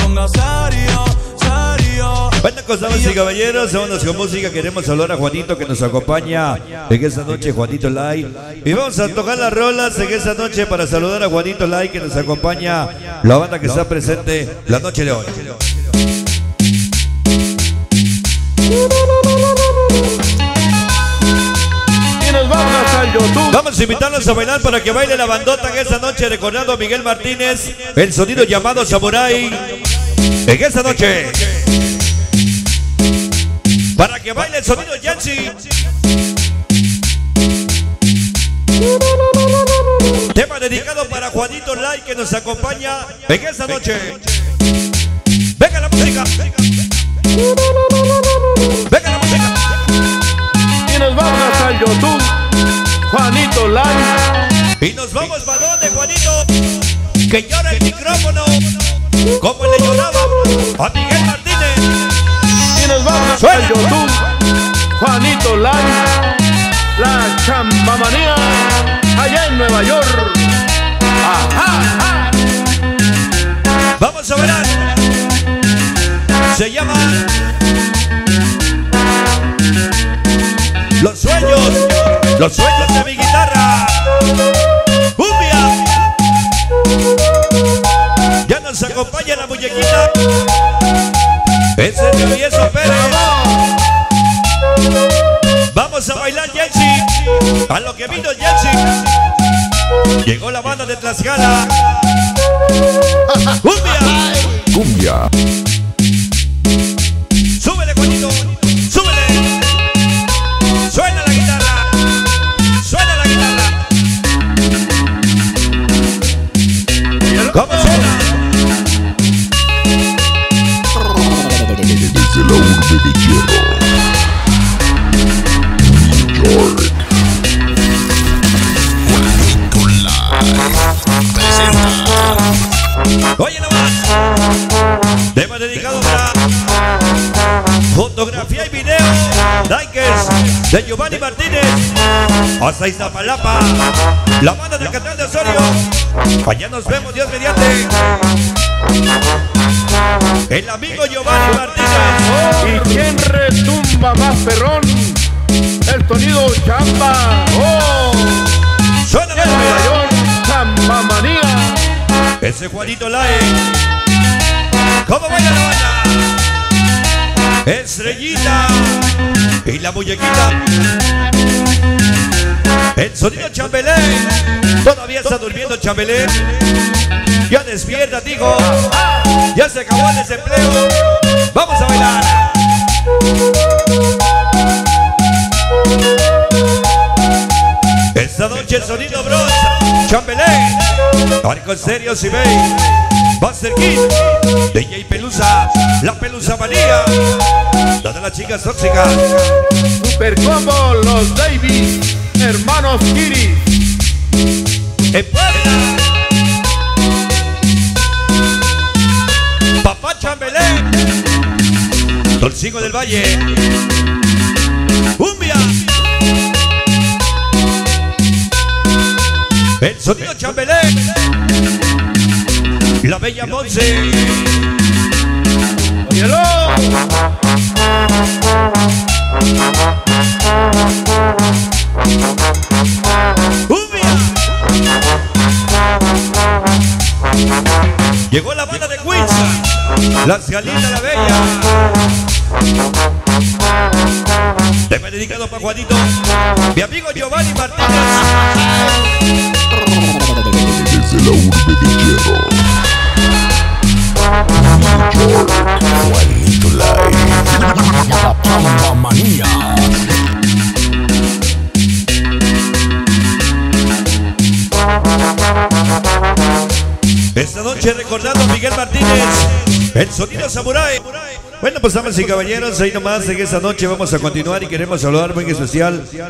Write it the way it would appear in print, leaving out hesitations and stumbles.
ponga serio, serio. Bueno, pues damas y caballeros, vámonos con música. Queremos saludar a Juanito que nos acompaña en esta noche, Juanito Live. Y vamos a tocar las rolas en esta noche para saludar a Juanito Live que nos acompaña, la banda que está presente la noche de hoy. Vamos a invitarlos a bailar para que baile la bandota en esta noche, recordando a Miguel Martínez, el sonido llamado Samurai. En esta noche, para que baile el sonido Yancy. Tema dedicado para Juanito Lai que nos acompaña en esta noche. Venga la música. Venga la música. Y nos vamos hasta el YouTube, Juanito Lai. Y nos vamos para donde, Juanito, que llora el micrófono como le lloraba a Miguel Martínez. Y nos vamos hasta el YouTube, Juanito Lai, la Chambamanía, allá en Nueva York. Ajá. Vamos a bailar. Se llama Los sueños de mi guitarra. Cumbia. Ya nos acompaña la muñequita. Es el Travieso Pérez. Vamos a bailar, Yancy. A lo que vino Yancy. Llegó la banda de Tlaxcala. Cumbia. Súbele, Juanito. Súbele. Suena la guitarra. Suena la guitarra. ¿Cómo suena? Desde la urbe de hierro, New York, Juanito Lai presenta. Oye nomás. Tema dedicado para fotografía y video. Likers de Giovanni Martínez. Hasta Iztapalapa. La banda del Catral de Osorio. Allá nos vemos, Dios mediante. El amigo Giovanni Martínez. ¿Y quién retumba más perrón? El sonido chamba. Suena la Nueva música. York, Chambamanía. Ese Juanito Lai. ¿Cómo baila la banda? Estrellita y la muñequita. El sonido Chambelé. Todavía está durmiendo Chambelé. Ya despierta, digo. Ya se acabó el desempleo. Vamos a bailar. Esta noche el sonido Bros. Chambelé. Arco Serio Cibey. Buster Kid. DJ Pelusa. La Pelusa Manía. La de las chicas tóxicas. Super Combo, los Davis, hermanos Kiri. En Puebla. Papá Chambelé. Dolcingo del Valle. Cumbia. El sonido Chambelé. La bella Monse. ¡Óyelo! Cumbia. Llegó la banda de Queens. Las Galitas la Bella. Tema dedicado para Juanito. Mi amigo Giovanni Martínez. Desde la urbe de hierro, New York, Juanito Lai, la Chambamanía. Esta noche recordando a Miguel Martínez, el sonido Samurai. Bueno, pues damas y caballeros, ahí nomás en esta noche vamos a continuar y queremos saludar muy especial